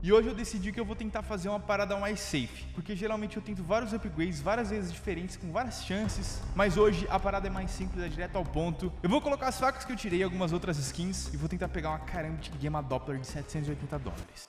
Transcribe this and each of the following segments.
E hoje eu decidi que eu vou tentar fazer uma parada mais safe, porque geralmente eu tento vários upgrades, várias vezes diferentes, com várias chances, mas hoje a parada é mais simples, é direto ao ponto. Eu vou colocar as facas que eu tirei, algumas outras skins, e vou tentar pegar uma caramba de Gamma Doppler de $780.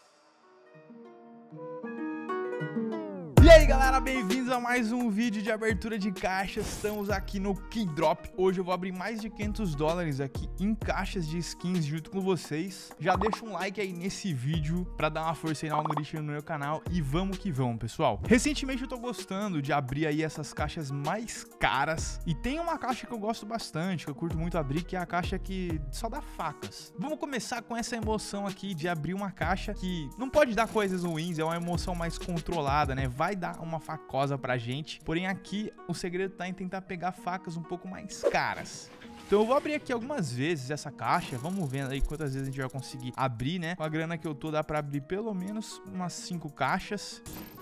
E aí galera, bem-vindos a mais um vídeo de abertura de caixas. Estamos aqui no Keydrop. Hoje eu vou abrir mais de $500 aqui em caixas de skins junto com vocês. Já deixa um like aí nesse vídeo pra dar uma força aí no algoritmo no meu canal. E vamos que vamos, pessoal. Recentemente eu tô gostando de abrir aí essas caixas mais caras. E tem uma caixa que eu gosto bastante, que eu curto muito abrir, que é a caixa que só dá facas. Vamos começar com essa emoção aqui de abrir uma caixa que não pode dar coisas ruins, é uma emoção mais controlada, né? Vai dar uma facosa pra gente, porém aqui o segredo tá em tentar pegar facas um pouco mais caras. Então eu vou abrir aqui algumas vezes essa caixa, vamos vendo aí quantas vezes a gente vai conseguir abrir, né? Com a grana que eu tô, dá pra abrir pelo menos umas 5 caixas.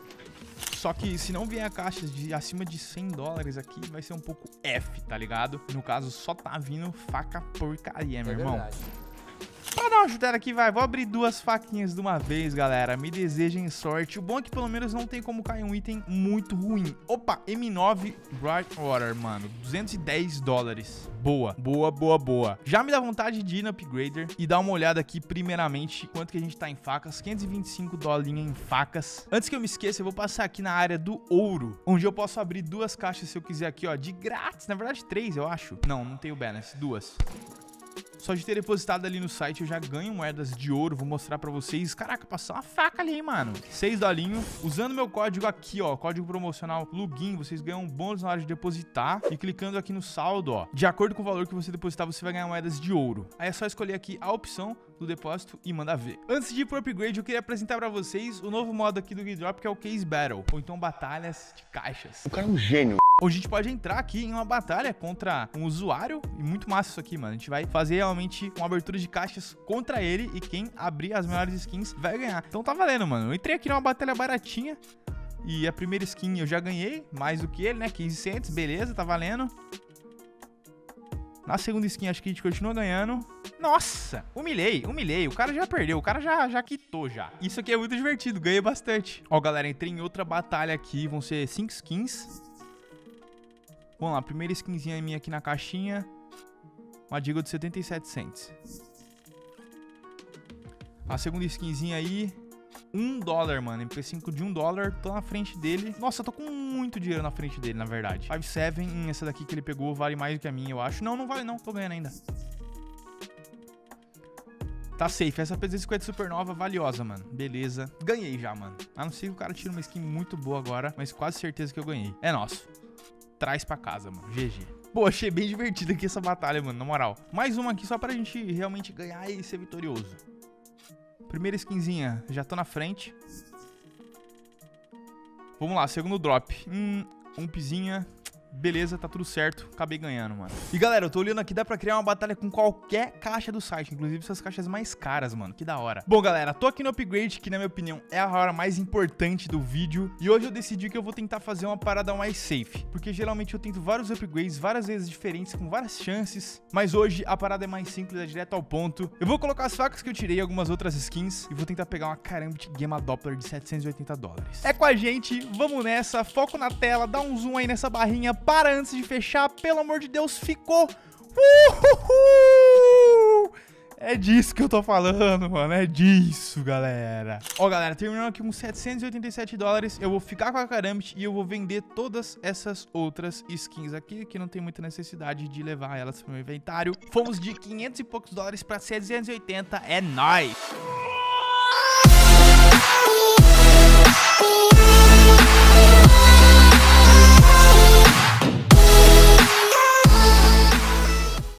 Só que se não vier caixas de acima de $100 aqui, vai ser um pouco F, tá ligado? No caso, só tá vindo faca porcaria, meu irmão. Verdade. Pra dar uma chuteira aqui, vai. Vou abrir 2 faquinhas de uma vez, galera. Me desejem sorte. O bom é que pelo menos não tem como cair um item muito ruim. Opa, M9 Brightwater, mano. $210. Boa, boa, boa, boa. Já me dá vontade de ir no Upgrader e dar uma olhada aqui, primeiramente, quanto que a gente tá em facas. $525 em facas. Antes que eu me esqueça, eu vou passar aqui na área do ouro, onde eu posso abrir 2 caixas se eu quiser aqui, ó, de grátis. Na verdade, 3, eu acho. Não tem o balance. 2. Só de ter depositado ali no site eu já ganho moedas de ouro. Vou mostrar pra vocês. Caraca, passou uma faca ali, hein, mano. $6. Usando meu código aqui, ó, código promocional LUGIN, vocês ganham um bônus na hora de depositar. E clicando aqui no saldo, ó, de acordo com o valor que você depositar, você vai ganhar moedas de ouro. Aí é só escolher aqui a opção do depósito e mandar ver. Antes de ir pro upgrade, eu queria apresentar pra vocês o novo modo aqui do Keydrop, que é o Case Battle, ou então batalhas de caixas. O cara é um gênio. Onde a gente pode entrar aqui em uma batalha contra um usuário. E muito massa isso aqui, mano. A gente vai fazer realmente uma abertura de caixas contra ele. E quem abrir as melhores skins vai ganhar. Então tá valendo, mano. Eu entrei aqui numa batalha baratinha. E a primeira skin eu já ganhei. Mais do que ele, né? 15 cents, beleza, tá valendo. Na segunda skin acho que a gente continua ganhando. Nossa, humilhei. O cara já perdeu, o cara já quitou já. Isso aqui é muito divertido, ganhei bastante. Ó, galera, entrei em outra batalha aqui. Vão ser 5 skins. Vamos lá, primeira skinzinha minha aqui na caixinha. Uma Deagle de 77 cents. A segunda skinzinha aí, $1, mano. MP5 de $1. Tô na frente dele. Nossa, eu tô com muito dinheiro na frente dele, na verdade. 5.7, essa daqui que ele pegou vale mais do que a minha, eu acho. Não vale não, tô ganhando ainda. Tá safe, essa P250 Supernova valiosa, mano. Beleza, ganhei já, mano. A não ser que o cara tire uma skin muito boa agora, mas quase certeza que eu ganhei. É nosso. Traz pra casa, mano. GG. Pô, achei bem divertida aqui essa batalha, mano, na moral. Mais uma aqui só pra gente realmente ganhar e ser vitorioso. Primeira skinzinha, já tô na frente. Vamos lá, segundo drop. Umpzinha. Beleza, tá tudo certo. Acabei ganhando, mano. E galera, eu tô olhando aqui, dá pra criar uma batalha com qualquer caixa do site, inclusive essas caixas mais caras, mano. Que da hora. Bom, galera, tô aqui no upgrade, que na minha opinião é a hora mais importante do vídeo. E hoje eu decidi que eu vou tentar fazer uma parada mais safe, porque geralmente eu tento vários upgrades, várias vezes diferentes, com várias chances. Mas hoje a parada é mais simples, é direto ao ponto. Eu vou colocar as facas que eu tirei, algumas outras skins, e vou tentar pegar uma caramba de Gamma Doppler de $780. É com a gente, vamos nessa. Foco na tela, dá um zoom aí nessa barrinha. Para antes de fechar, pelo amor de Deus, ficou. É disso que eu tô falando, mano. É disso, galera. Ó, galera, terminando aqui com $787. Eu vou ficar com a Karambit e eu vou vender todas essas outras skins aqui, que não tem muita necessidade de levar elas pro meu inventário. Fomos de 500 e poucos dólares pra 780. É nóis!